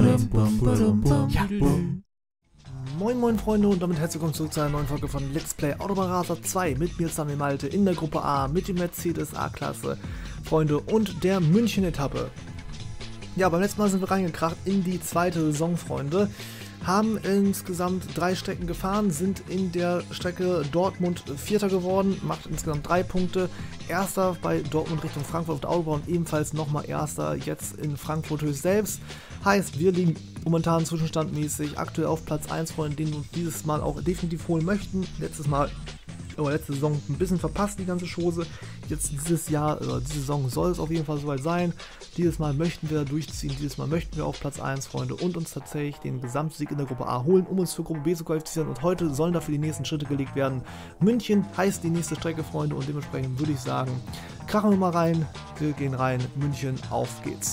Ja. Moin moin Freunde und damit herzlich willkommen zurück zu einer neuen Folge von Let's Play Autobahn Racer 2 mit mir Samuel Malte in der Gruppe A mit dem Mercedes A-Klasse, Freunde, und der München-Etappe. Ja, beim letzten Mal sind wir reingekracht in die zweite Saison, Freunde. Haben insgesamt 3 Strecken gefahren, sind in der Strecke Dortmund Vierter geworden, macht insgesamt 3 Punkte. Erster bei Dortmund Richtung Frankfurt auf der Autobahn und ebenfalls nochmal Erster jetzt in Frankfurt höchst selbst. Heißt, wir liegen momentan zwischenstandmäßig aktuell auf Platz 1, Freunde, den wir uns dieses Mal auch definitiv holen möchten. Letzte Saison ein bisschen verpasst, die ganze Chose. Jetzt dieses Jahr, diese Saison soll es auf jeden Fall soweit sein. Dieses Mal möchten wir durchziehen, dieses Mal möchten wir auf Platz 1, Freunde, und uns tatsächlich den Gesamtsieg in der Gruppe A holen, um uns für Gruppe B zu qualifizieren. Und heute sollen dafür die nächsten Schritte gelegt werden. München heißt die nächste Strecke, Freunde, und dementsprechend würde ich sagen, krachen wir mal rein. Wir gehen rein. München, auf geht's.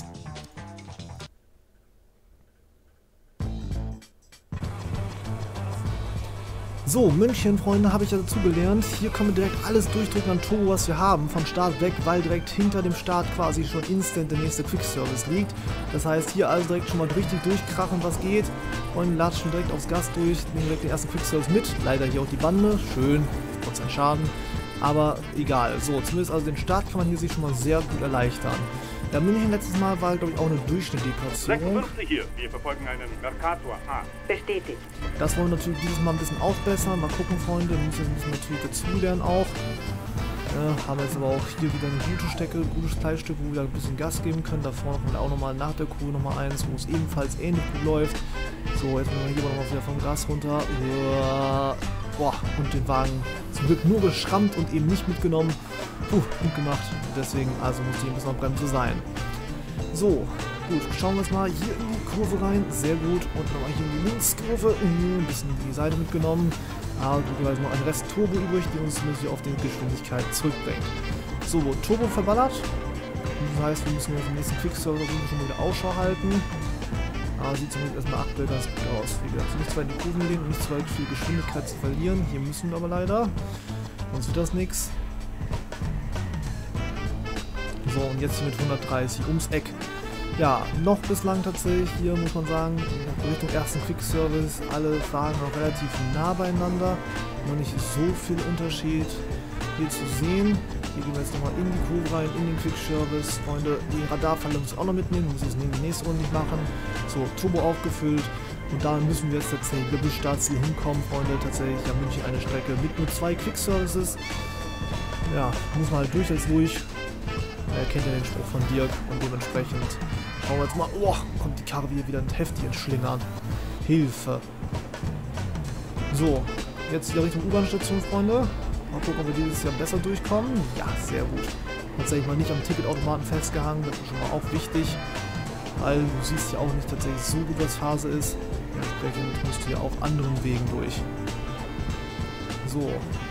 So, München, Freunde, habe ich ja dazu gelernt. Hier können wir direkt alles durchdrücken an Turbo, was wir haben, vom Start weg, weil direkt hinter dem Start quasi schon instant der nächste Quick-Service liegt. Das heißt, hier also direkt schon mal richtig durchkrachen, was geht. Freunde, latschen direkt aufs Gas durch, nehmen direkt den ersten Quick-Service mit. Leider hier auch die Bande, schön, trotz ein Schaden, aber egal. So, zumindest also den Start kann man hier sich schon mal sehr gut erleichtern. Ja, München letztes Mal war, glaube ich, auch eine durchschnittliche Platzierung. 56 hier. Wir verfolgen einen Mercator A. Bestätigt. Das wollen wir natürlich dieses Mal ein bisschen aufbessern. Mal gucken, Freunde. Wir müssen natürlich dazulernen auch. Haben jetzt aber auch hier wieder eine gute Strecke, ein gutes Teilstück, wo wir ein bisschen Gas geben können. Da vorne kommt auch nochmal nach der Kurve nochmal eins, wo es ebenfalls ähnlich gut läuft. So, jetzt müssen wir hier nochmal wieder vom Gas runter. Boah, und den Wagen zum Glück nur geschrammt und eben nicht mitgenommen. Puh, gut gemacht. Deswegen also muss hier ein bisschen auf Bremse sein. So, gut, schauen wir uns mal hier in die Kurve rein. Sehr gut. Und nochmal hier in die Linkskurve. Ein bisschen die Seite mitgenommen. Aber du hast noch einen Rest Turbo übrig, die uns zumindest hier auf die Geschwindigkeit zurückbringt. So, Turbo verballert. Das heißt, wir müssen jetzt im nächsten Quick-Server schon wieder Ausschau halten. Aber sieht zumindest erstmal aktuell ganz gut aus. Wie gesagt, nicht zu weit in die Kurven lehnen und nicht zu weit viel Geschwindigkeit zu verlieren. Hier müssen wir aber leider. Sonst wird das nichts. So, und jetzt hier mit 130 ums Eck. Ja, noch bislang tatsächlich hier, muss man sagen, in Richtung ersten Quick-Service, alle Wagen noch relativ nah beieinander. Noch nicht so viel Unterschied hier zu sehen. Hier gehen wir jetzt nochmal in die Kurve rein, in den Quick-Service. Freunde, die Radarfalle muss ich auch noch mitnehmen, muss ich es in die nächste Runde nicht machen. So, Turbo aufgefüllt. Und da müssen wir jetzt tatsächlich bis Startziel hinkommen, Freunde. Tatsächlich ja München eine Strecke mit nur 2 Quick-Services. Ja, muss man halt durch als durch. Er kennt ja den Spruch von Dirk und dementsprechend schauen wir jetzt mal. Oh, kommt die Karre wieder heftig ins Schlingern. Hilfe. So, jetzt wieder Richtung U-Bahn-Station, Freunde. Mal gucken, ob wir dieses Jahr besser durchkommen. Ja, sehr gut. Tatsächlich mal nicht am Ticketautomaten festgehangen, das ist schon mal auch wichtig. Weil du siehst ja auch nicht tatsächlich so gut, was Phase ist. Dementsprechend musst du ja auch anderen Wegen durch. So.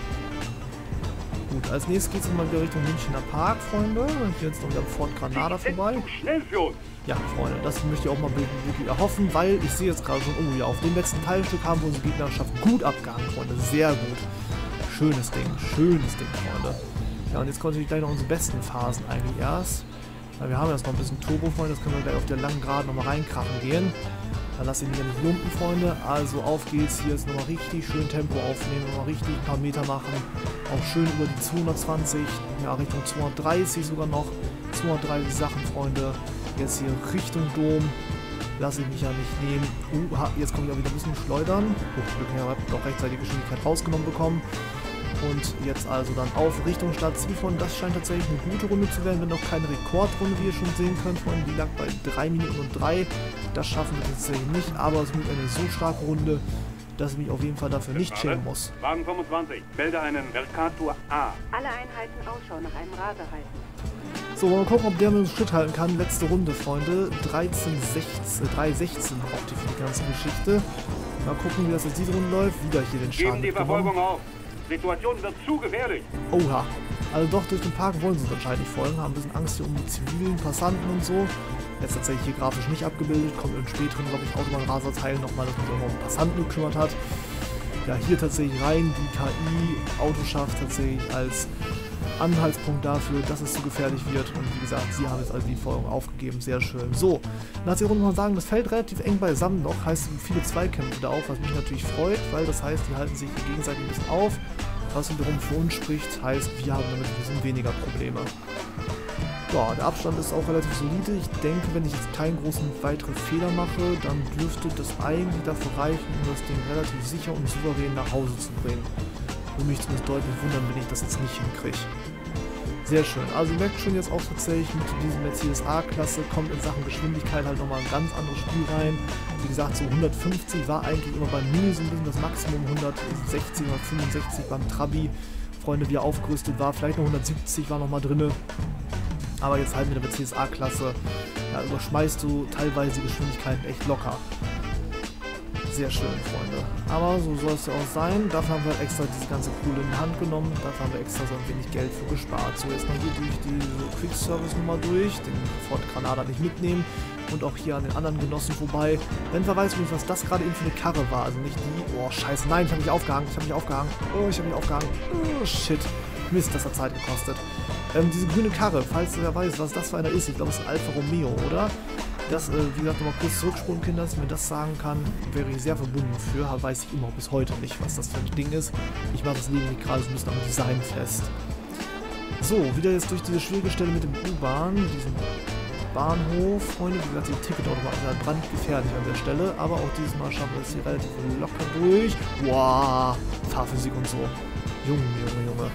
Gut, als nächstes geht es mal wieder Richtung Münchner Park, Freunde. Hier jetzt noch wieder Ford Granada vorbei. Schnell für uns. Ja, Freunde, das möchte ich auch mal wirklich erhoffen, weil ich sehe jetzt gerade schon, oh ja, auf dem letzten Teilstück haben wir unsere Gegnerschaft gut abgehangen, Freunde. Sehr gut. Schönes Ding, Freunde. Ja, und jetzt kommen natürlich gleich noch unsere besten Phasen eigentlich erst. Weil wir haben jetzt noch ein bisschen Turbo, Freunde, das können wir gleich auf der langen Geraden nochmal reinkrachen gehen. Dann lasse ich mich ja nicht lumpen, Freunde. Also auf geht's, hier jetzt nochmal richtig schön Tempo aufnehmen, nochmal richtig ein paar Meter machen. Auch schön über die 220, ja Richtung 230 sogar noch. 230 Sachen, Freunde. Jetzt hier Richtung Dom. Lasse ich mich ja nicht nehmen. Jetzt komme ich auch wieder ein bisschen schleudern. Glück, ich habe doch rechtzeitig Geschwindigkeit rausgenommen bekommen. Und jetzt also dann auf Richtung Startziel, Freunde. Das scheint tatsächlich eine gute Runde zu werden, wenn noch keine Rekordrunde, wie ihr schon sehen könnt, Freunde. Die lag bei 3 Minuten und 3. Das schaffen wir tatsächlich nicht, aber es wird eine so starke Runde, dass ich mich auf jeden Fall dafür nicht schämen muss. Wagen 25, melde einen Mercator A. Alle Einheiten Ausschau nach einem Raser halten. So, wollen wir gucken, ob der mit uns Schritt halten kann. Letzte Runde, Freunde. 3:16 braucht die für die ganze Geschichte. Mal gucken, wie das jetzt diese Runde läuft. Wieder hier den Schaden Geben die Verfolgung auf. Situation wird zu gefährlich. Oha. Also doch, durch den Park wollen sie uns anscheinend nicht folgen. Haben ein bisschen Angst hier um die zivilen Passanten und so. Jetzt tatsächlich hier grafisch nicht abgebildet. Kommt im späteren, glaube ich, Autobahn-Raser-Teil nochmal, dass man sich auch um Passanten gekümmert hat. Ja, hier tatsächlich rein. Die KI Auto schafft tatsächlich als Anhaltspunkt dafür, dass es zu gefährlich wird. Und wie gesagt, sie haben jetzt also die Folgen aufgegeben. Sehr schön. So, nach der Runde muss man sagen, das fällt relativ eng beisammen noch. Heißt, viele Zweikämpfe da auf, was mich natürlich freut, weil das heißt, die halten sich gegenseitig ein bisschen auf. Was wiederum für uns spricht, heißt, wir haben damit ein bisschen weniger Probleme. Ja, der Abstand ist auch relativ solide. Ich denke, wenn ich jetzt keinen großen weiteren Fehler mache, dann dürfte das eigentlich dafür reichen, um das Ding relativ sicher und souverän nach Hause zu bringen. Würde mich zumindest deutlich wundern, wenn ich das jetzt nicht hinkriege. Sehr schön. Also ihr merkt schon jetzt auch tatsächlich, mit diesem Mercedes A-Klasse kommt in Sachen Geschwindigkeit halt nochmal ein ganz anderes Spiel rein. Wie gesagt, so 150 war eigentlich immer beim Mini so ein bisschen das Maximum, 160 oder 65 beim Trabi. Freunde, wie er aufgerüstet war, vielleicht noch 170 war nochmal drin. Aber jetzt halt mit der Mercedes A-Klasse, ja, überschmeißt du teilweise die Geschwindigkeiten echt locker. Sehr schön, Freunde. Aber so soll es ja auch sein. Dafür haben wir extra diese ganze Kohle in die Hand genommen. Dafür haben wir extra so ein wenig Geld für gespart. So, jetzt noch hier durch diese Quick-Service-Nummer durch. Den Ford Granada nicht mitnehmen. Und auch hier an den anderen Genossen vorbei. Denn wer weiß übrigens, was das gerade eben für eine Karre war. Also nicht die... Oh, scheiße. Nein, ich habe mich aufgehangen. Ich habe mich aufgehangen. Oh, ich habe mich aufgehangen. Oh, shit. Mist, das hat Zeit gekostet. Diese grüne Karre, falls wer weiß, was das für einer ist. Ich glaube, es ist ein Alfa Romeo, oder? Das, wie gesagt, nochmal kurz zurückspulen, Kinder, dass ich mir das sagen kann, wäre ich sehr verbunden für, aber weiß ich immer bis heute nicht, was das für ein Ding ist. Ich mache das lediglich gerade so ein bisschen am Design fest. So, wieder jetzt durch diese schwierige Stelle mit dem U-Bahn, diesen Bahnhof. Freunde, wie gesagt, die Ticketautomaten sind halt brandgefährlich an der Stelle, aber auch dieses Mal schaffen wir es hier relativ locker durch. Wow, Fahrphysik und so. Junge, Junge, Junge.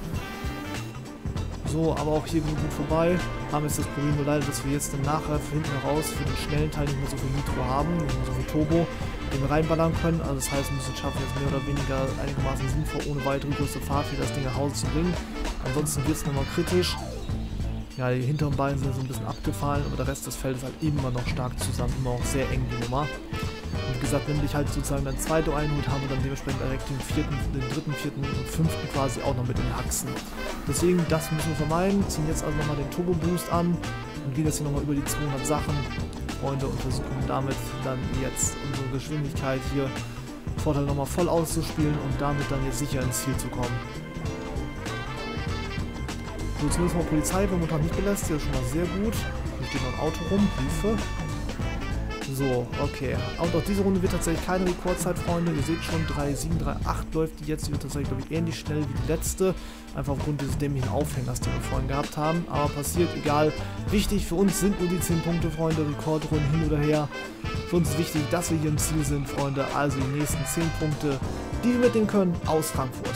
So, aber auch hier gut vorbei. Haben jetzt das Problem nur leider, dass wir jetzt dann nachher hinten heraus für den schnellen Teil nicht mehr so viel Nitro haben, nicht mehr so viel Turbo, den wir reinballern können. Also das heißt, wir müssen es schaffen, jetzt mehr oder weniger einigermaßen sinnvoll, ohne weitere größere Fahrfehler das Ding nach Hause zu bringen. Ansonsten wird es nochmal kritisch. Ja, die hinteren Beine sind so ein bisschen abgefallen, aber der Rest des Feldes halt immer noch stark zusammen, immer auch sehr eng die Nummer. Und wie gesagt, wenn dich halt sozusagen dann zweite einholt, haben wir dann dementsprechend direkt den dritten, vierten und fünften quasi auch noch mit den Haxen. Deswegen, das müssen wir vermeiden. Ziehen jetzt also nochmal den Turbo Boost an und gehen jetzt hier nochmal über die 200 Sachen, Freunde, und versuchen damit dann jetzt unsere Geschwindigkeit hier Vorteil nochmal voll auszuspielen und damit dann jetzt sicher ins Ziel zu kommen. So, zumindest mal Polizei wird momentan nicht belästigt, das ist schon mal sehr gut. Hier steht noch ein Auto rum, Hilfe. So, okay. Und auch diese Runde wird tatsächlich keine Rekordzeit, Freunde. Ihr seht schon, 3,7, 3,8 läuft die jetzt. Die wird tatsächlich, glaube ich, ähnlich schnell wie die letzte. Einfach aufgrund dieses dämlichen Aufhängers, den wir vorhin gehabt haben. Aber passiert, egal. Wichtig für uns sind nur die 10 Punkte, Freunde. Rekordrunden hin oder her. Für uns ist wichtig, dass wir hier im Ziel sind, Freunde. Also die nächsten 10 Punkte, die wir mitnehmen können, aus Frankfurt.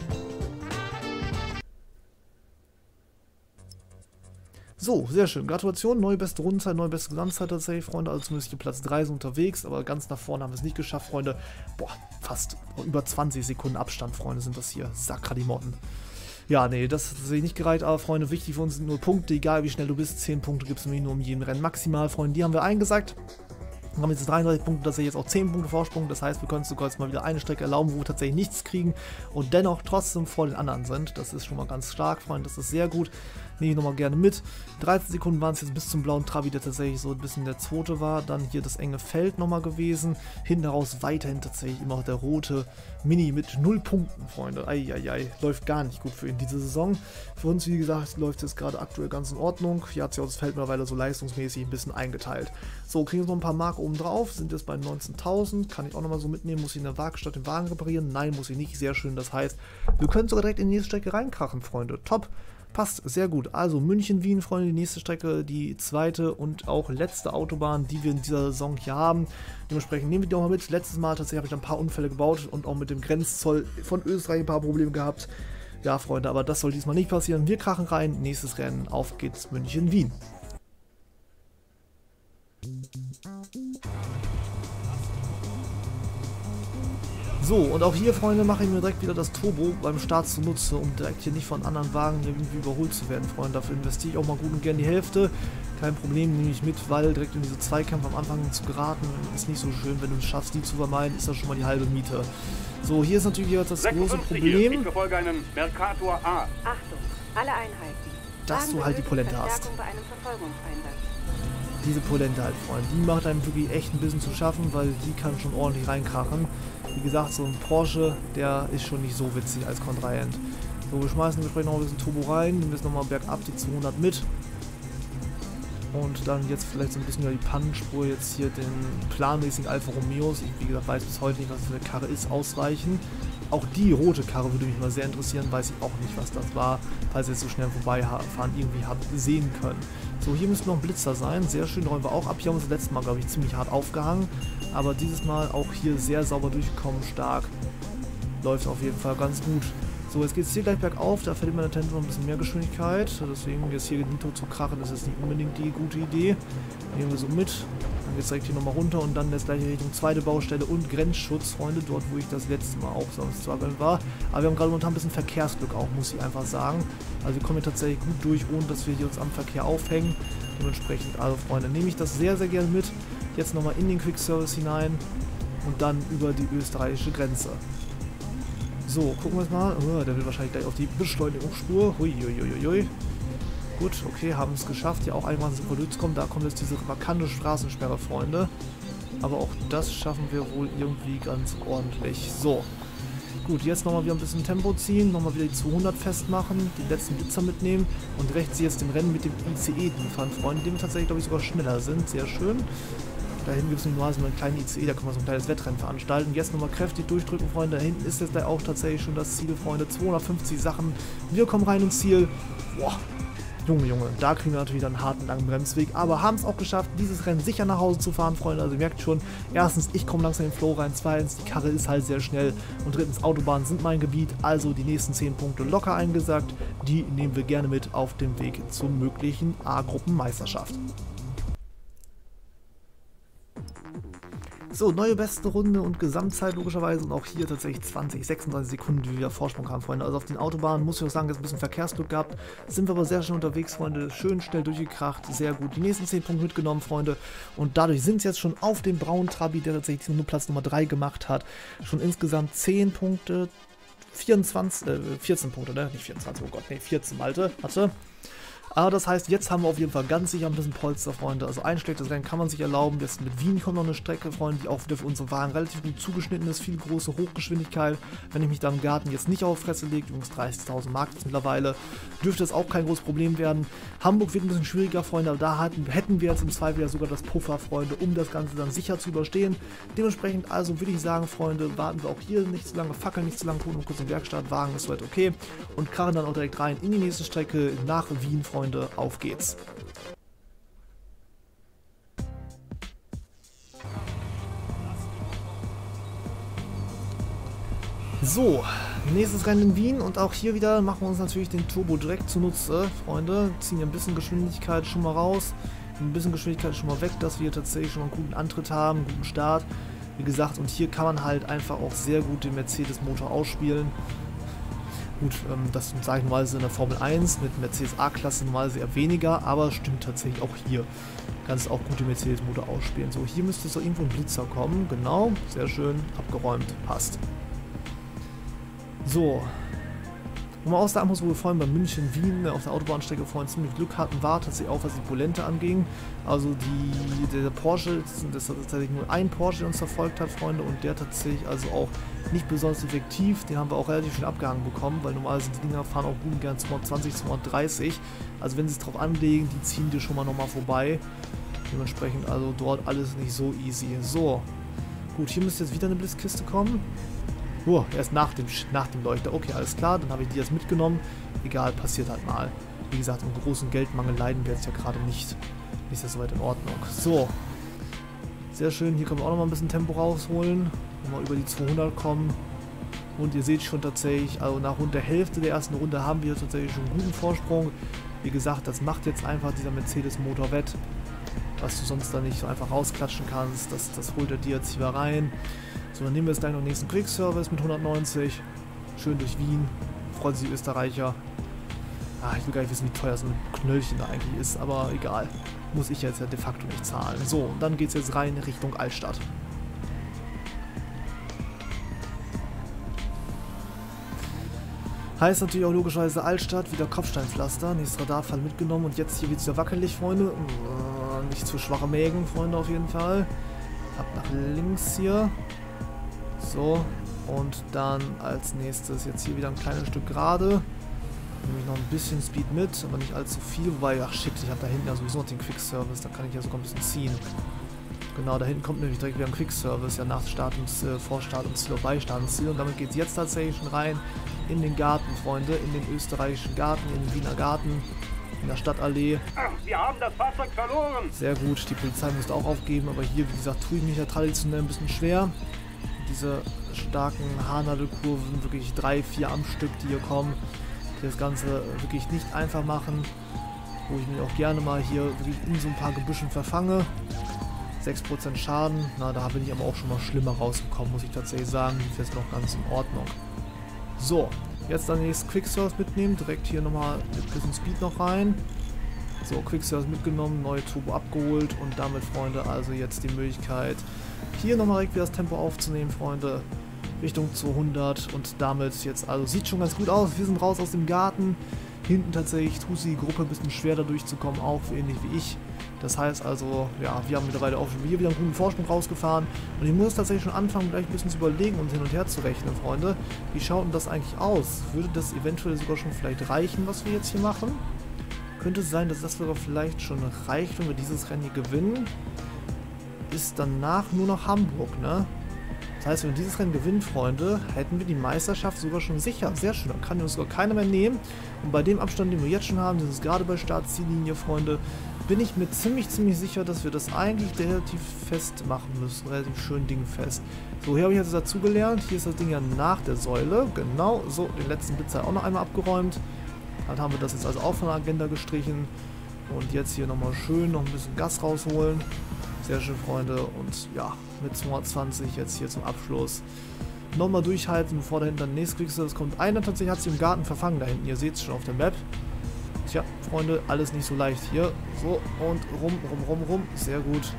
So, sehr schön. Gratulation, neue beste Rundenzeit, neue beste Gesamtzeit tatsächlich, Freunde. Also zumindest hier Platz 3 sind unterwegs, aber ganz nach vorne haben wir es nicht geschafft, Freunde. Boah, fast über 20 Sekunden Abstand, Freunde, sind das hier. Sakra die Motten. Ja, nee, das hat tatsächlich nicht gereicht, aber Freunde, wichtig für uns sind nur Punkte, egal wie schnell du bist. 10 Punkte gibt es nämlich nur um jeden Rennen maximal, Freunde. Die haben wir eingesagt. Wir haben jetzt 33 Punkte, das ist jetzt auch 10 Punkte Vorsprung. Das heißt, wir können uns sogar jetzt mal wieder eine Strecke erlauben, wo wir tatsächlich nichts kriegen und dennoch trotzdem vor den anderen sind. Das ist schon mal ganz stark, Freunde. Das ist sehr gut. Nehme ich nochmal gerne mit. 13 Sekunden waren es jetzt bis zum blauen Trabi, der tatsächlich so ein bisschen der zweite war. Dann hier das enge Feld nochmal gewesen. Hinten heraus weiterhin tatsächlich immer noch der rote Mini mit 0 Punkten, Freunde. Eieiei, läuft gar nicht gut für ihn diese Saison. Für uns, wie gesagt, läuft es jetzt gerade aktuell ganz in Ordnung. Hier hat sich auch das Feld mittlerweile so leistungsmäßig ein bisschen eingeteilt. So, kriegen wir noch ein paar Mark oben drauf. Sind jetzt bei 19.000. Kann ich auch nochmal so mitnehmen. Muss ich in der Werkstatt den Wagen reparieren? Nein, muss ich nicht. Sehr schön. Das heißt, wir können sogar direkt in die nächste Strecke reinkrachen, Freunde. Top. Passt, sehr gut. Also München-Wien, Freunde, die nächste Strecke, die zweite und auch letzte Autobahn, die wir in dieser Saison hier haben. Dementsprechend nehmen wir die auch mal mit. Letztes Mal tatsächlich habe ich ein paar Unfälle gebaut und auch mit dem Grenzzoll von Österreich ein paar Probleme gehabt. Ja, Freunde, aber das soll diesmal nicht passieren. Wir krachen rein. Nächstes Rennen, auf geht's, München-Wien. So, und auch hier, Freunde, mache ich mir direkt wieder das Turbo beim Start zunutze, um direkt hier nicht von anderen Wagen irgendwie überholt zu werden, Freunde. Dafür investiere ich auch mal gut und gerne die Hälfte. Kein Problem, nehme ich mit, weil direkt in diese Zweikämpfe am Anfang zu geraten ist nicht so schön. Wenn du es schaffst, die zu vermeiden, ist das schon mal die halbe Miete. So, hier ist natürlich jetzt das große Problem. Ich verfolge einen Mercator A. Achtung, alle Einheiten. Dass du halt die Polente hast. Bei einem Verfolgungseinsatz. Diese Polente halt, Freunde. Die macht einem wirklich echt ein bisschen zu schaffen, weil die kann schon ordentlich reinkrachen. Wie gesagt, so ein Porsche, der ist schon nicht so witzig als Kontrahent. So, wir schmeißen entsprechend noch ein bisschen Turbo rein, nehmen jetzt nochmal bergab die 200 mit. Und dann jetzt vielleicht so ein bisschen über die Pannenspur jetzt hier den planmäßigen Alfa Romeos. Ich, wie gesagt, weiß bis heute nicht, was das für eine Karre ist, ausreichen. Auch die rote Karre würde mich mal sehr interessieren, weiß ich auch nicht, was das war, falls ihr jetzt so schnell vorbeifahren irgendwie habt sehen können. So, hier müsste noch ein Blitzer sein, sehr schön, räumen wir auch ab. Hier haben wir uns das letzte Mal, glaube ich, ziemlich hart aufgehangen, aber dieses Mal auch hier sehr sauber durchgekommen, stark. Läuft auf jeden Fall ganz gut. So, jetzt geht es hier gleich bergauf, da verliert meine Tente noch ein bisschen mehr Geschwindigkeit, deswegen jetzt hier Nitro zu krachen, das ist nicht unbedingt die gute Idee. Nehmen wir so mit, dann geht es direkt hier nochmal runter und dann jetzt gleich Richtung zweite Baustelle und Grenzschutz, Freunde, dort wo ich das letzte Mal auch sonst struggeln war. Aber wir haben gerade momentan ein bisschen Verkehrsglück auch, muss ich einfach sagen. Also wir kommen hier tatsächlich gut durch, ohne dass wir hier uns am Verkehr aufhängen. Dementsprechend, also Freunde, nehme ich das sehr, sehr gerne mit. Jetzt nochmal in den Quick Service hinein und dann über die österreichische Grenze. So, gucken wir es mal. Oh, der will wahrscheinlich gleich auf die Beschleunigungsspur. Huiuiuiui. Gut, okay, haben es geschafft, hier auch einmal ins Produkt zu kommen. Da kommt jetzt diese markante Straßensperre, Freunde. Aber auch das schaffen wir wohl irgendwie ganz ordentlich. So, gut, jetzt nochmal wieder ein bisschen Tempo ziehen, nochmal wieder die 200 festmachen, den letzten Blitzer mitnehmen und rechts jetzt den Rennen mit dem ICE liefern, Freunde, dem wir tatsächlich, glaube ich, sogar schneller sind. Sehr schön. Da hinten gibt es nur so einen kleinen ICE, da können wir so ein kleines Wettrennen veranstalten. Jetzt nochmal kräftig durchdrücken, Freunde. Da hinten ist jetzt auch tatsächlich schon das Ziel, Freunde. 250 Sachen. Wir kommen rein ins Ziel. Boah, Junge, Junge. Da kriegen wir natürlich dann einen harten, langen Bremsweg. Aber haben es auch geschafft, dieses Rennen sicher nach Hause zu fahren, Freunde. Also ihr merkt schon, erstens, ich komme langsam in den Flow rein. Zweitens, die Karre ist halt sehr schnell. Und drittens, Autobahnen sind mein Gebiet. Also die nächsten 10 Punkte locker eingesagt. Die nehmen wir gerne mit auf dem Weg zur möglichen A-Gruppenmeisterschaft. So, neue beste Runde und Gesamtzeit logischerweise und auch hier tatsächlich 26 Sekunden, die wir wieder Vorsprung haben, Freunde. Also auf den Autobahnen, muss ich auch sagen, jetzt ein bisschen Verkehrsglück gehabt, sind wir aber sehr schnell unterwegs, Freunde, schön schnell durchgekracht, sehr gut. Die nächsten 10 Punkte mitgenommen, Freunde, und dadurch sind es jetzt schon auf dem braunen Trabi, der tatsächlich nur Platz Nummer 3 gemacht hat, schon insgesamt 10 Punkte, 14 Punkte, ne? Nicht 24, oh Gott, ne, 14 Malte, hatte. Aber das heißt, jetzt haben wir auf jeden Fall ganz sicher ein bisschen Polster, Freunde. Also ein schlechtes Rennen kann man sich erlauben. Jetzt mit Wien kommt noch eine Strecke, Freunde, die auch wieder für unsere Wagen relativ gut zugeschnitten ist. Viel große Hochgeschwindigkeit. Wenn ich mich da im Garten jetzt nicht auf Fresse lege, übrigens 30.000 Mark jetzt mittlerweile, dürfte das auch kein großes Problem werden. Hamburg wird ein bisschen schwieriger, Freunde, aber da hätten wir jetzt im Zweifel ja sogar das Puffer, Freunde, um das Ganze dann sicher zu überstehen. Dementsprechend also würde ich sagen, Freunde, warten wir auch hier nicht zu lange, fackeln nicht zu lange, tun und kurz in Werkstatt, Wagen ist soweit okay und karren dann auch direkt rein in die nächste Strecke nach Wien, Freunde. Auf geht's. So, nächstes Rennen in Wien und auch hier wieder machen wir uns natürlich den Turbo direkt zunutze, Freunde. Ziehen hier ein bisschen Geschwindigkeit schon mal raus, ein bisschen Geschwindigkeit schon mal weg, dass wir tatsächlich schon mal einen guten Antritt haben, einen guten Start. Wie gesagt, und hier kann man halt einfach auch sehr gut den Mercedes-Motor ausspielen. Gut, das sage ich normalerweise in der Formel 1, mit Mercedes A-Klasse normalerweise eher weniger, aber stimmt tatsächlich auch hier. Kannst du auch gut den Mercedes-Motor ausspielen. So, hier müsste es doch irgendwo ein Blitzer kommen. Genau, sehr schön, abgeräumt, passt. So, wo man auch sagen muss, wo wir vorhin bei München-Wien auf der Autobahnstrecke vorhin ziemlich Glück hatten, war tatsächlich auch, was die Polente anging. Also der Porsche, das ist tatsächlich nur ein Porsche, der uns verfolgt hat, Freunde, und der tatsächlich also auch nicht besonders effektiv. Den haben wir auch relativ schön abgehangen bekommen, weil normalerweise die Dinger fahren auch gut gern 220, 230. Also wenn sie es drauf anlegen, die ziehen dir schon mal nochmal vorbei. Dementsprechend also dort alles nicht so easy. So, gut, hier müsste jetzt wieder eine Blitzkiste kommen. Erst nach dem Leuchter. Okay, alles klar, dann habe ich die jetzt mitgenommen. Egal, passiert halt mal. Wie gesagt, im großen Geldmangel leiden wir jetzt ja gerade nicht. Ist ja soweit in Ordnung. So. Sehr schön, hier können wir auch nochmal ein bisschen Tempo rausholen. Nochmal über die 200 kommen. Und ihr seht schon tatsächlich, also nach rund der Hälfte der ersten Runde haben wir tatsächlich schon einen guten Vorsprung. Wie gesagt, das macht jetzt einfach dieser Mercedes-Motor wett. Was du sonst da nicht so einfach rausklatschen kannst. Das holt er dir jetzt hier rein. So, dann nehmen wir jetzt gleich noch den nächsten Quick Service mit 190. Schön durch Wien. Freuen sich die Österreicher. Ich will gar nicht wissen, wie teuer so ein Knöllchen da eigentlich ist, aber egal. Muss ich jetzt ja de facto nicht zahlen. So, und dann geht es jetzt rein Richtung Altstadt. Heißt natürlich auch logischerweise Altstadt, wieder Kopfsteinpflaster. Nächstes Radarfall mitgenommen und jetzt hier wird es wieder wackelig, Freunde. Nicht zu schwache Mägen, Freunde, auf jeden Fall. Ab nach links hier. So, und dann als nächstes jetzt hier wieder ein kleines Stück gerade. Nehme ich noch ein bisschen Speed mit, aber nicht allzu viel, wobei, ach shit, ich habe da hinten ja sowieso noch den Quick Service, da kann ich ja sogar ein bisschen ziehen. Genau, da hinten kommt nämlich direkt wieder ein Quick Service, ja nach Start und Vorstart und Ziel, Beistart und Ziel, und damit geht es jetzt tatsächlich schon rein in den Garten, Freunde, in den österreichischen Garten, in den Wiener Garten, in der Stadtallee. Wir haben das Fahrzeug verloren. Sehr gut, die Polizei musste auch aufgeben, aber hier, wie gesagt, tue ich mich ja traditionell ein bisschen schwer. Diese starken Haarnadelkurven, wirklich 3, 4 am Stück, die hier kommen, die das Ganze wirklich nicht einfach machen, wo ich mich auch gerne mal hier wirklich in so ein paar Gebüschen verfange. 6% Schaden, na, da bin ich aber auch schon mal schlimmer rausgekommen, muss ich tatsächlich sagen. Das ist jetzt noch ganz in Ordnung. So, jetzt dann nächstes Quickservice mitnehmen, direkt hier nochmal mit ein bisschen Speed noch rein. So, Quickservice mitgenommen, neue Turbo abgeholt und damit, Freunde, also jetzt die Möglichkeit, hier nochmal direkt wieder das Tempo aufzunehmen, Freunde, Richtung 200 und damit jetzt, also sieht schon ganz gut aus, wir sind raus aus dem Garten. Hinten tatsächlich tut sie die Gruppe ein bisschen schwer da durchzukommen, auch ähnlich wie ich. Das heißt also, ja, wir haben mittlerweile auch schon hier wieder einen guten Vorsprung rausgefahren. Und ich muss tatsächlich schon anfangen, gleich ein bisschen zu überlegen und hin und her zu rechnen, Freunde. Wie schaut denn das eigentlich aus? Würde das eventuell sogar schon vielleicht reichen, was wir jetzt hier machen? Könnte es sein, dass das sogar vielleicht schon reicht, wenn wir dieses Rennen hier gewinnen? Ist danach nur noch Hamburg, ne? Das heißt, wenn wir dieses Rennen gewinnen, Freunde, hätten wir die Meisterschaft sogar schon sicher. Sehr schön, dann kann uns sogar keiner mehr nehmen. Und bei dem Abstand, den wir jetzt schon haben, das ist gerade bei Startziellinie, Freunde, bin ich mir ziemlich sicher, dass wir das eigentlich relativ fest machen müssen. Relativ schön Ding fest. So, hier habe ich jetzt dazugelernt. Hier ist das Ding ja nach der Säule. Genau, so, den letzten Blitzer auch noch einmal abgeräumt. Dann haben wir das jetzt also auch von der Agenda gestrichen. Und jetzt hier nochmal schön noch ein bisschen Gas rausholen. Sehr schön, Freunde. Und ja, mit 220 jetzt hier zum Abschluss. Nochmal durchhalten, bevor da hinten der nächste Quickservice kommt. Einer tatsächlich hat sich im Garten verfangen da hinten. Ihr seht es schon auf der Map. Tja, Freunde, alles nicht so leicht hier. So, und rum. Sehr gut.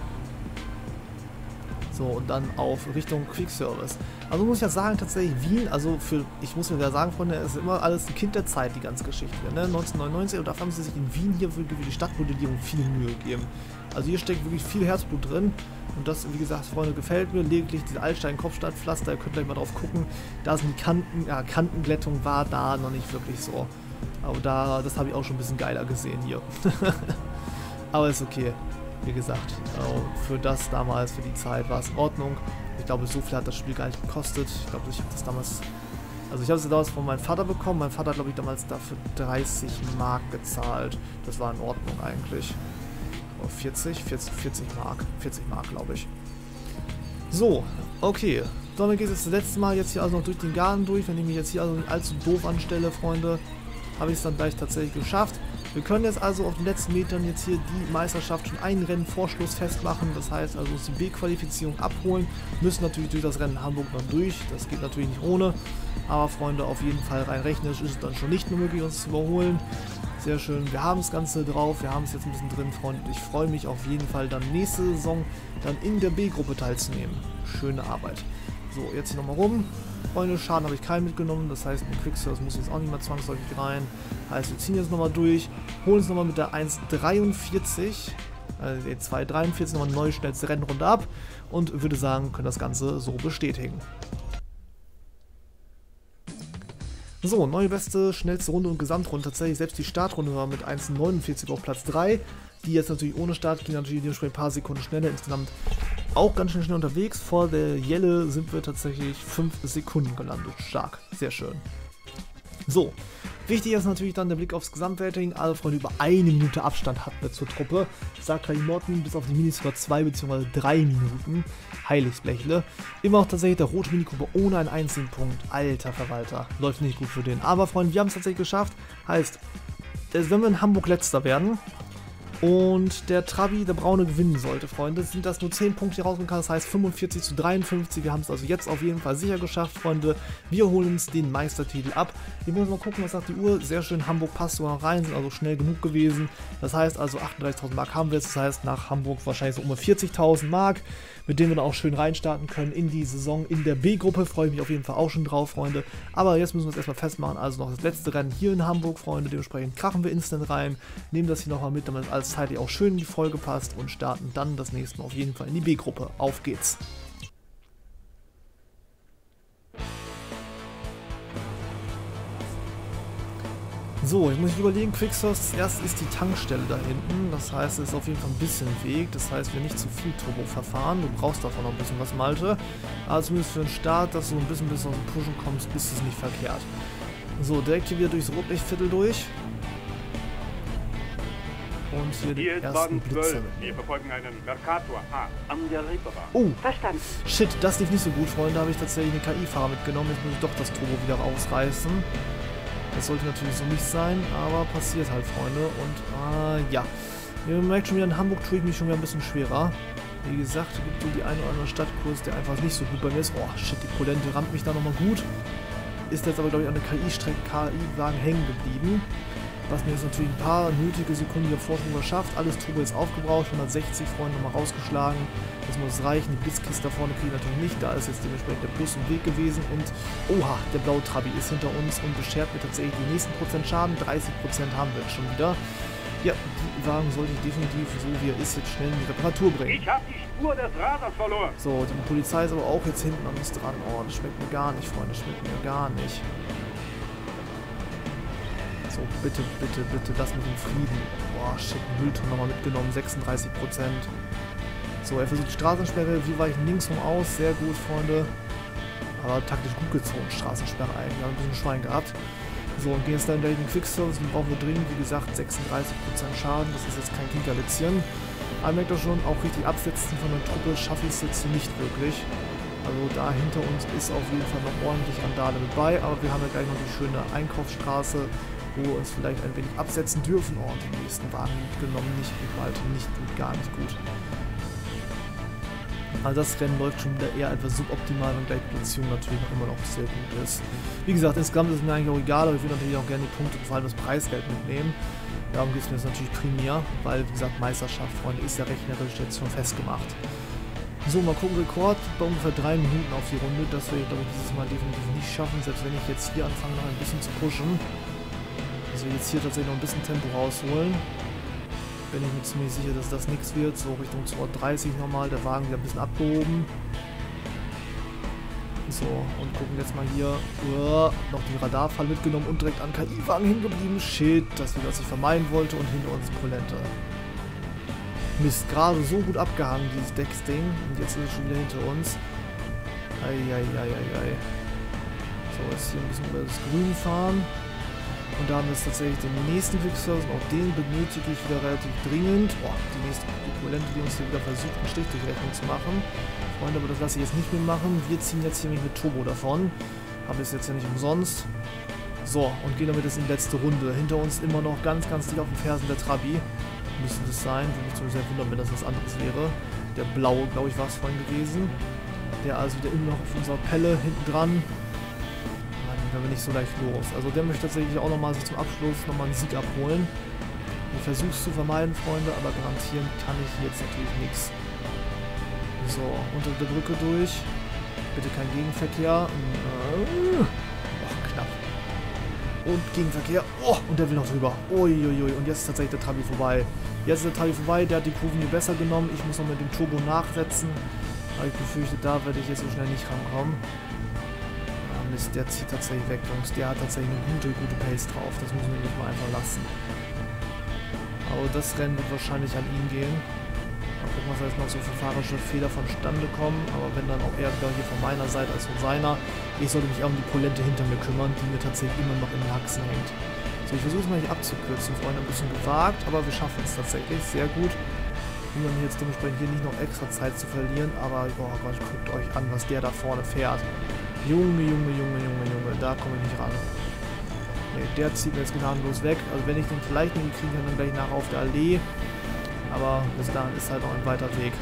So, und dann auf Richtung Quickservice. Also muss ich ja sagen, tatsächlich Wien, also ich muss mir ja sagen, Freunde, es ist immer alles ein Kind der Zeit, die ganze Geschichte. Ne? 1999, und dafür haben sie sich in Wien hier für die Stadtmodellierung viel Mühe gegeben. Also hier steckt wirklich viel Herzblut drin. Und das, wie gesagt, Freunde, gefällt mir. Lediglich diese Altstein-Kopfsteinpflaster, ihr könnt gleich mal drauf gucken. Da sind die Kanten, ja, Kantenglättung war da noch nicht wirklich so. Aber das habe ich auch schon ein bisschen geiler gesehen hier. Aber ist okay. Wie gesagt, für das damals, für die Zeit war es in Ordnung. Ich glaube, so viel hat das Spiel gar nicht gekostet. Ich glaube, ich habe das damals... Also ich habe es damals von meinem Vater bekommen. Mein Vater hat, glaube ich, damals dafür 30 Mark gezahlt. Das war in Ordnung eigentlich. 40 Mark. 40 Mark, glaube ich. So, okay. Damit geht es das letzte Mal jetzt hier also noch durch den Garten durch. Wenn ich mich jetzt hier also nicht allzu doof anstelle, Freunde, habe ich es dann gleich tatsächlich geschafft. Wir können jetzt also auf den letzten Metern jetzt hier die Meisterschaft schon ein Rennen vor Schluss festmachen. Das heißt also uns die B-Qualifizierung abholen. Müssen natürlich durch das Rennen Hamburg noch durch. Das geht natürlich nicht ohne. Aber Freunde, auf jeden Fall rein rechnerisch ist es dann schon nicht mehr möglich, uns zu überholen. Sehr schön. Wir haben das Ganze drauf. Wir haben es jetzt ein bisschen drin, Freunde. Ich freue mich auf jeden Fall dann nächste Saison dann in der B-Gruppe teilzunehmen. Schöne Arbeit. So, jetzt hier nochmal rum. Freunde, Schaden habe ich keinen mitgenommen, das heißt, ein Quickservice muss jetzt auch nicht mehr zwangsläufig rein. Heißt, wir ziehen jetzt nochmal durch, holen uns nochmal mit der 1,43, also die 2,43 nochmal eine neue schnellste Rennrunde ab und würde sagen, können das Ganze so bestätigen. So, neue beste, schnellste Runde und Gesamtrunde. Tatsächlich, selbst die Startrunde war mit 1,49 auf Platz 3. Die jetzt natürlich ohne Start ging natürlich dementsprechend ein paar Sekunden schneller. Insgesamt auch ganz schön schnell unterwegs. Vor der Jelle sind wir tatsächlich 5 Sekunden gelandet. Stark, sehr schön. So, wichtig ist natürlich dann der Blick aufs Gesamtrating. Alle Freunde, über 1 Minute Abstand hatten wir zur Truppe. Sakra Morten bis auf die Minis sogar 2 bzw. 3 Minuten. Heiligsblechle. Immer auch tatsächlich der rote Minigruppe ohne einen einzigen Punkt. Alter Verwalter, läuft nicht gut für den. Aber Freunde, wir haben es tatsächlich geschafft. Heißt, wenn wir in Hamburg Letzter werden und der Trabi, der Braune, gewinnen sollte, Freunde, sind das nur 10 Punkte, die rausgekommen. Das heißt 45:53. Wir haben es also jetzt auf jeden Fall sicher geschafft, Freunde. Wir holen uns den Meistertitel ab. Ich muss mal gucken, was sagt die Uhr. Sehr schön, Hamburg passt sogar noch rein, sind also schnell genug gewesen. Das heißt also 38.000 Mark haben wir jetzt. Das heißt nach Hamburg wahrscheinlich so um 40.000 Mark, mit denen wir dann auch schön reinstarten können in die Saison in der B-Gruppe. Freue ich mich auf jeden Fall auch schon drauf, Freunde. Aber jetzt müssen wir es erstmal festmachen. Also noch das letzte Rennen hier in Hamburg, Freunde. Dementsprechend krachen wir instant rein. Nehmen das hier nochmal mit, damit alles zeitlich auch schön in die Folge passt und starten dann das nächste Mal auf jeden Fall in die B-Gruppe. Auf geht's! So, jetzt muss ich überlegen, Quicksource, erst ist die Tankstelle da hinten, das heißt, es ist auf jeden Fall ein bisschen Weg, das heißt, wir nicht zu viel Turbo verfahren, du brauchst davon noch ein bisschen was, Malte, aber zumindest für den Start, dass du ein bisschen bis aus dem Pushen kommst, ist es nicht verkehrt. So, direkt hier wieder durchs Rotlichtviertel durch. Und hier den Hier ist ersten Wagen Blitzer 12. mitnehmen. Wir verfolgen einen Mercator A an der Reeperbahn. Oh, Verstanden. shit, das lief nicht so gut, Freunde, da habe ich tatsächlich einen KI-Fahrer mitgenommen, jetzt muss ich doch das Turbo wieder rausreißen. Das sollte natürlich so nicht sein, aber passiert halt, Freunde. Und ja, ihr merkt schon wieder, in Hamburg tue ich mich schon wieder ein bisschen schwerer. Wie gesagt, es gibt so die eine oder andere Stadtkurs, der einfach nicht so gut bei mir ist. Oh, shit, die Polente rammt mich da nochmal gut. Ist jetzt aber, glaube ich, an der KI-Strecke, KI-Wagen hängen geblieben. Was mir jetzt natürlich ein paar nötige Sekunden hier Vorsprung verschafft. Alles Turbo ist aufgebraucht, 160 Freunde nochmal rausgeschlagen. Das muss reichen. Die Blitzkiste da vorne kriege ich natürlich nicht. Da ist jetzt dementsprechend der Bus im Weg gewesen. Und oha, der blaue Trabi ist hinter uns und beschert mir tatsächlich die nächsten Prozent Schaden. 30% haben wir jetzt schon wieder. Ja, die Wagen sollte ich definitiv, so wie er ist, jetzt schnell in die Reparatur bringen. Ich habe die Spur des Rasers verloren. So, die Polizei ist aber auch jetzt hinten an uns dran. Oh, das schmeckt mir gar nicht, Freunde. Das schmeckt mir gar nicht. So, bitte, bitte, bitte, lass mich in Frieden. Boah, shit, Müllton nochmal mitgenommen, 36%. So, er versucht die Straßensperre, wir weichen links rum aus, sehr gut, Freunde. Aber taktisch gut gezogen, Straßensperre eigentlich, wir haben ein bisschen Schwein gehabt. So, und gehen jetzt dann gleich in den Quickservice, den brauchen wir dringend, wie gesagt, 36% Schaden, das ist jetzt kein Kinkerlitzchen. Aber merkt doch schon, auch richtig absetzen von der Truppe schaffe ich es jetzt nicht wirklich. Also da hinter uns ist auf jeden Fall noch ordentlich Randale mit bei, aber wir haben ja gleich noch die schöne Einkaufsstraße, wo wir uns vielleicht ein wenig absetzen dürfen. Oh, und den nächsten Wagen mitgenommen, nicht gut, Malte, nicht gut, gar nicht gut. Also das Rennen läuft schon wieder eher etwas suboptimal, wenn gleich die Platzierung natürlich noch immer noch sehr gut ist. Wie gesagt, insgesamt ist es mir eigentlich auch egal, aber ich will natürlich auch gerne die Punkte und vor allem das Preisgeld mitnehmen. Darum geht es mir jetzt natürlich primär, weil, wie gesagt, Meisterschaft, Freunde, ist ja rechnerisch jetzt schon festgemacht. So, mal gucken, Rekord bei ungefähr 3 Minuten auf die Runde. Das werde ich, glaube ich, dieses Mal definitiv nicht schaffen, selbst wenn ich jetzt hier anfange, noch ein bisschen zu pushen. Also jetzt hier tatsächlich noch ein bisschen Tempo rausholen. Bin ich mir ziemlich sicher, dass das nichts wird. So Richtung 230 nochmal, der Wagen wieder ein bisschen abgehoben. So, und gucken jetzt mal hier. Noch den Radarfall mitgenommen und direkt an KI-Wagen hingeblieben. Shit, das wieder, was ich vermeiden wollte. Und hinter uns Polente. Mist, gerade so gut abgehangen, dieses Decksding. Und jetzt ist es schon wieder hinter uns. Eieieiei. So, jetzt hier ein bisschen über das Grün fahren. Und da haben wir jetzt tatsächlich den nächsten Quickservice. Auch den benötige ich wieder relativ dringend. Boah, die nächste Polente, die uns hier wieder versucht, einen Strich durch Rechnung zu machen. Freunde, aber das lasse ich jetzt nicht mehr machen. Wir ziehen jetzt hier mit Turbo davon. Habe ich es jetzt ja nicht umsonst. So, und gehen damit jetzt in die letzte Runde. Hinter uns immer noch ganz, ganz dicht auf den Fersen der Trabi. Müsste das sein. Würde mich zumindest sehr wundern, wenn das was anderes wäre. Der blaue, glaube ich, war es vorhin gewesen. Der also wieder immer noch auf unserer Pelle hinten dran. Wenn wir nicht so leicht los. Also der möchte tatsächlich auch nochmal sich zum Abschluss nochmal einen Sieg abholen. Ich versuche es zu vermeiden, Freunde, aber garantieren kann ich jetzt natürlich nichts. So, unter der Brücke durch. Bitte kein Gegenverkehr. Oh, knapp. Und Gegenverkehr. Oh, und der will noch drüber. Uiuiui. Und jetzt ist tatsächlich der Trabi vorbei. Jetzt ist der Trabi vorbei. Der hat die Kurven hier besser genommen. Ich muss noch mit dem Turbo nachsetzen. Aber ich befürchte, da werde ich jetzt so schnell nicht rankommen. Mist, der zieht tatsächlich weg, Jungs. Der hat tatsächlich eine gute Pace drauf. Das müssen wir nicht mal einfach lassen. Aber das Rennen wird wahrscheinlich an ihn gehen. Mal gucken, was da jetzt noch so für fahrerische Fehler vonstande kommen. Aber wenn dann auch eher wieder hier von meiner Seite als von seiner. Ich sollte mich auch um die Polente hinter mir kümmern, die mir tatsächlich immer noch in den Haxen hängt. So, ich versuche es mal nicht abzukürzen, Freunde. Ein bisschen gewagt, aber wir schaffen es tatsächlich. Sehr gut. Um dann jetzt dementsprechend hier nicht noch extra Zeit zu verlieren. Aber, oh Gott, guckt euch an, was der da vorne fährt. Junge, da komme ich nicht ran. Ne, der zieht mir jetzt gnadenlos weg. Also wenn ich den vielleicht nicht kriege, dann gleich nachher auf der Allee. Aber bis dahin ist halt noch ein weiter Weg.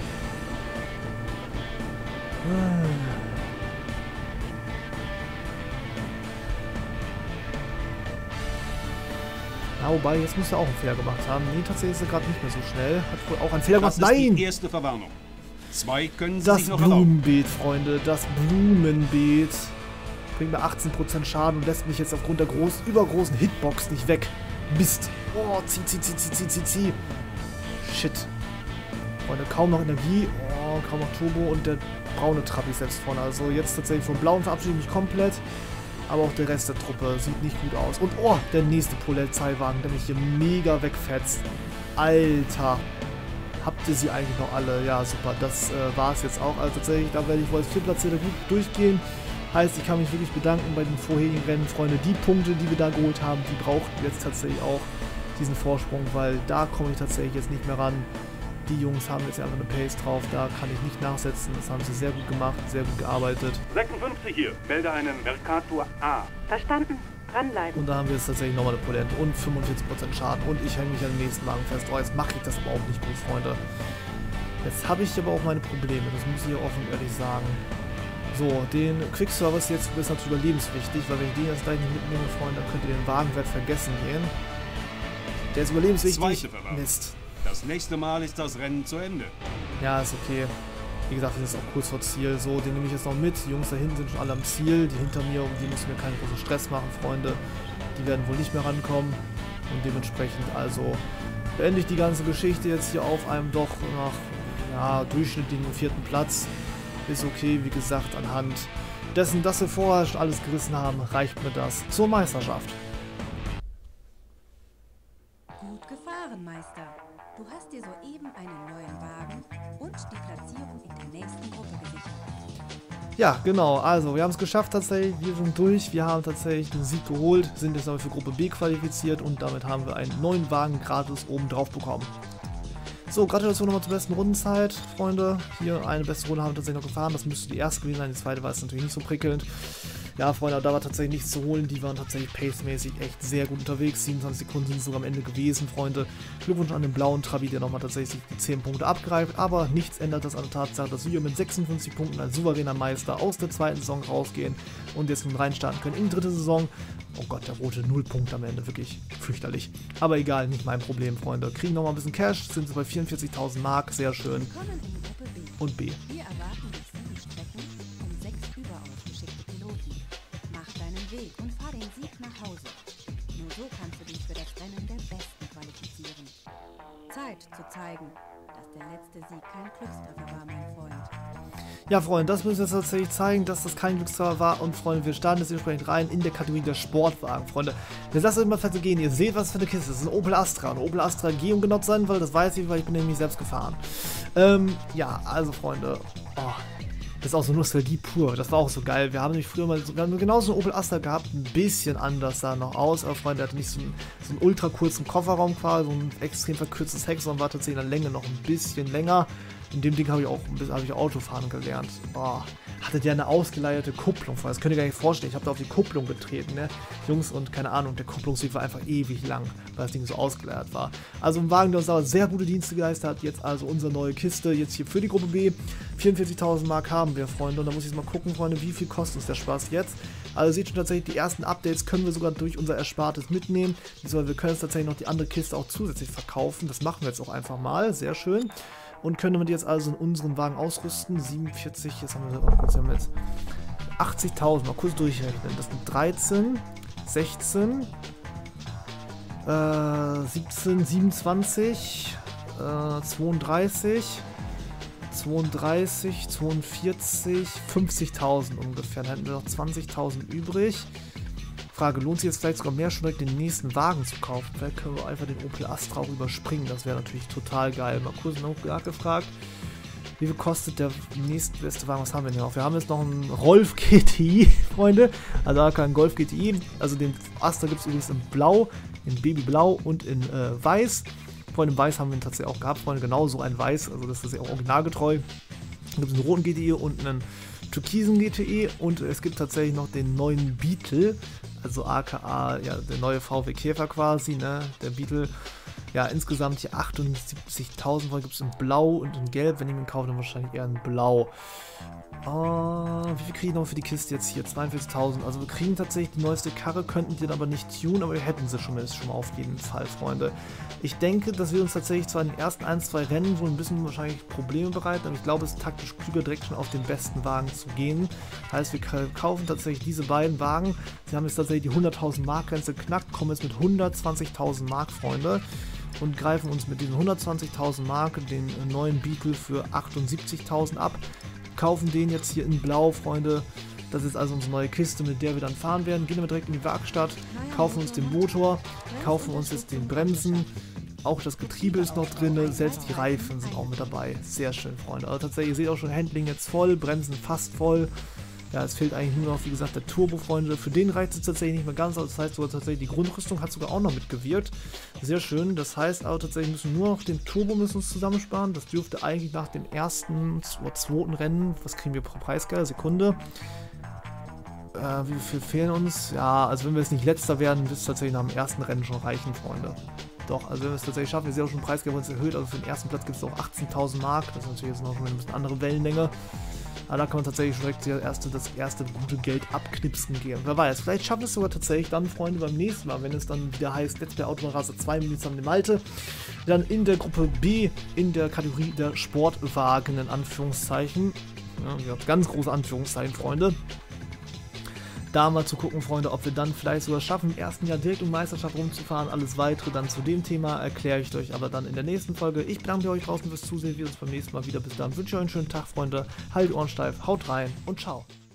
Ja, wobei, jetzt muss er auch einen Fehler gemacht haben. Nee, tatsächlich ist er gerade nicht mehr so schnell. Hat wohl auch einen Fehler gemacht. Das ist Nein! die erste Verwarnung. 2 können Sie Das sich noch erlauben. Blumenbeet, Freunde. Das Blumenbeet. Bringt mir 18% Schaden und lässt mich jetzt aufgrund der übergroßen Hitbox nicht weg. Mist. Oh, zieh. Shit. Freunde, kaum noch Energie. Oh, kaum noch Turbo und der braune Trabi selbst vorne. Also jetzt tatsächlich vom Blauen verabschiede ich mich komplett. Aber auch der Rest der Truppe sieht nicht gut aus. Und oh, der nächste Polizeiwagen, der mich hier mega wegfetzt. Alter. Habt ihr sie eigentlich noch alle? Ja, super. Das war es jetzt auch. Also tatsächlich, da werde ich wohl als Viertplatzierter gut durchgehen. Heißt, ich kann mich wirklich bedanken bei den vorherigen Rennen, Freunde. Die Punkte, die wir da geholt haben, die brauchten jetzt tatsächlich auch diesen Vorsprung, weil da komme ich tatsächlich jetzt nicht mehr ran. Die Jungs haben jetzt einfach eine Pace drauf, da kann ich nicht nachsetzen. Das haben sie sehr gut gemacht, sehr gut gearbeitet. 56 hier, melde einen Mercator A. Verstanden. Dranbleiben. Und da haben wir jetzt tatsächlich nochmal eine Polente und 45% Schaden. Und ich hänge mich an den nächsten Wagen fest. Oh, jetzt mache ich das aber auch nicht gut, Freunde. Jetzt habe ich aber auch meine Probleme, das muss ich offen und ehrlich sagen. So, den Quick-Service jetzt ist natürlich überlebenswichtig, weil wenn ich den jetzt gleich nicht mitnehme, Freunde, dann könnt ihr den Wagenwert vergessen gehen. Der ist überlebenswichtig. Mist. Das nächste Mal ist das Rennen zu Ende. Ja, ist okay. Wie gesagt, wir sind auch kurz vor Ziel. So, den nehme ich jetzt noch mit. Die Jungs da hinten sind schon alle am Ziel. Die hinter mir, um die müssen wir keinen großen Stress machen, Freunde. Die werden wohl nicht mehr rankommen. Und dementsprechend also beende ich die ganze Geschichte jetzt hier auf einem doch nach durchschnittlichen 4. Platz. Ist okay, wie gesagt, anhand dessen, dass wir vorher schon alles gerissen haben, reicht mir das zur Meisterschaft. Gut gefahren, Meister. Du hast dir soeben einen neuen Wagen und die Platzierung in der nächsten Gruppe gesichert. Ja, genau. Also, wir haben es geschafft tatsächlich. Wir sind durch. Wir haben tatsächlich den Sieg geholt, sind jetzt aber für Gruppe B qualifiziert und damit haben wir einen neuen Wagen gratis oben drauf bekommen. So, Gratulation nochmal zur besten Rundenzeit, Freunde. Hier eine beste Runde haben wir tatsächlich noch gefahren. Das müsste die erste gewesen sein. Die zweite war es natürlich nicht so prickelnd. Ja, Freunde, da war tatsächlich nichts zu holen. Die waren tatsächlich pacemäßig echt sehr gut unterwegs. 27 Sekunden sind es sogar am Ende gewesen, Freunde. Glückwunsch an den blauen Trabi, der nochmal tatsächlich die 10 Punkte abgreift. Aber nichts ändert das an der Tatsache, dass wir mit 56 Punkten als souveräner Meister aus der zweiten Saison rausgehen und jetzt nun reinstarten können in die dritte Saison. Oh Gott, der rote 0 Punkt am Ende, wirklich fürchterlich. Aber egal, nicht mein Problem, Freunde. Kriegen nochmal ein bisschen Cash, sind sie bei 44.000 Mark, sehr schön. Und B. Wir erwarten dich für die Strecken um 6 überaus geschickte Piloten. Mach deinen Weg und fahr den Sieg nach Hause. Nur so kannst du dich für das Rennen der Besten qualifizieren. Zeit zu zeigen, dass der letzte Sieg kein Glückstreffer war, mein Freund. Ja, Freunde, das müssen wir jetzt tatsächlich zeigen, dass das kein Glückstreffer war. Und Freunde, wir starten jetzt entsprechend rein in der Kategorie der Sportwagen, Freunde. Jetzt lasst euch mal fett gehen. Ihr seht, was für eine Kiste ist. Das ist ein Opel Astra. Ein Opel Astra G, um genau zu sein, weil das weiß ich, weil ich bin nämlich selbst gefahren. Ja, also, Freunde. Oh, das ist auch so Nostalgie pur. Das war auch so geil. Wir haben nämlich früher mal genauso einen Opel Astra gehabt. Ein bisschen anders sah noch aus. Aber, Freunde, der hatte nicht so einen ultra kurzen Kofferraum quasi, so ein extrem verkürztes Heck, sondern war tatsächlich in der Länge noch ein bisschen länger. In dem Ding habe ich auch ein bisschen Autofahren gelernt. Oh, hatte der eine ausgeleierte Kupplung. Das könnt ihr gar nicht vorstellen. Ich habe da auf die Kupplung getreten, ne? Jungs, und keine Ahnung, der Kupplungsweg war einfach ewig lang, weil das Ding so ausgeleiert war. Also ein Wagen, der uns aber sehr gute Dienste geleistet hat. Jetzt also unsere neue Kiste, jetzt hier für die Gruppe B. 44.000 Mark haben wir, Freunde. Und da muss ich jetzt mal gucken, Freunde, wie viel kostet uns der Spaß jetzt. Also seht schon tatsächlich, die ersten Updates können wir sogar durch unser Erspartes mitnehmen. Wir können jetzt tatsächlich noch die andere Kiste auch zusätzlich verkaufen. Das machen wir jetzt auch einfach mal. Sehr schön. Und können damit jetzt also in unseren Wagen ausrüsten. 47, jetzt haben wir jetzt 80.000, mal kurz durchrechnen. Das sind 13, 16, 17, 27, 32, 42, 50.000 ungefähr. Dann hätten wir noch 20.000 übrig. Frage, lohnt sich jetzt vielleicht sogar mehr, schon direkt den nächsten Wagen zu kaufen? Vielleicht können wir einfach den Opel Astra auch überspringen, das wäre natürlich total geil. Mal kurz nachgefragt, wie viel kostet der nächstbeste Wagen? Was haben wir denn noch? Wir haben jetzt noch einen Rolf GTI, Freunde, also da kein Golf GTI, also den Astra gibt es übrigens in Blau, in Babyblau und in Weiß. Freunde, in Weiß haben wir ihn tatsächlich auch gehabt, Freunde, genau so ein Weiß, also das ist ja auch originalgetreu. Dann gibt es einen roten GTI und einen türkisen GTI und es gibt tatsächlich noch den neuen Beetle, also aka, ja, der neue VW Käfer quasi, ne, der Beetle. Ja, insgesamt hier 78.000, gibt es in Blau und in Gelb. Wenn ich ihn kaufe, dann wahrscheinlich eher in Blau. Wie viel kriege ich noch für die Kiste jetzt hier? 42.000. Also wir kriegen tatsächlich die neueste Karre, könnten die dann aber nicht tunen, aber wir hätten sie schon mal auf jeden Fall, Freunde. Ich denke, dass wir uns tatsächlich zwar in den ersten 1-2 Rennen wohl ein bisschen wahrscheinlich Probleme bereiten, aber ich glaube, es ist taktisch klüger, direkt schon auf den besten Wagen zu gehen. Heißt, wir kaufen tatsächlich diese beiden Wagen. Sie haben jetzt tatsächlich die 100.000 Mark Grenze geknackt, kommen jetzt mit 120.000 Mark, Freunde. Und greifen uns mit diesen 120.000 Mark den neuen Beetle für 78.000 ab. Kaufen den jetzt hier in Blau, Freunde. Das ist also unsere neue Kiste, mit der wir dann fahren werden. Gehen wir direkt in die Werkstatt, kaufen uns den Motor, kaufen uns jetzt den Bremsen. Auch das Getriebe ist noch drin, selbst die Reifen sind auch mit dabei. Sehr schön, Freunde. Also tatsächlich, ihr seht auch schon, Handling jetzt voll, Bremsen fast voll. Ja, es fehlt eigentlich nur noch, wie gesagt, der Turbo, Freunde. Für den reicht es tatsächlich nicht mehr ganz. Also das heißt sogar tatsächlich, die Grundrüstung hat sogar auch noch mitgewirkt. Sehr schön. Das heißt aber tatsächlich, müssen nur noch den Turbo uns zusammensparen. Das dürfte eigentlich nach dem ersten oder zweiten Rennen, was kriegen wir pro Preisgelder? Sekunde. Wie viel fehlen uns? Ja, also wenn wir jetzt nicht letzter werden, wird es tatsächlich nach dem ersten Rennen schon reichen, Freunde. Doch, also wenn wir es tatsächlich schaffen, wir sehen auch schon, Preisgeld uns erhöht, also für den ersten Platz gibt es auch 18.000 Mark, das ist natürlich jetzt noch schon ein bisschen andere Wellenlänge, aber da kann man tatsächlich schon direkt das erste gute Geld abknipsen gehen. Wer weiß, vielleicht schaffen wir es sogar tatsächlich dann, Freunde, beim nächsten Mal, wenn es dann wieder heißt, Let's Play Autobahn 2 mit Nils Malte, dann in der Gruppe B, in der Kategorie der Sportwagen, in Anführungszeichen, ja, ganz große Anführungszeichen, Freunde, da mal zu gucken, Freunde, ob wir dann vielleicht sogar schaffen, im ersten Jahr direkt um Meisterschaft rumzufahren. Alles weitere dann zu dem Thema erkläre ich euch aber dann in der nächsten Folge. Ich bedanke euch draußen fürs Zusehen. Wir sehen uns beim nächsten Mal wieder. Bis dann wünsche ich euch einen schönen Tag, Freunde. Haltet die Ohren steif, haut rein und ciao.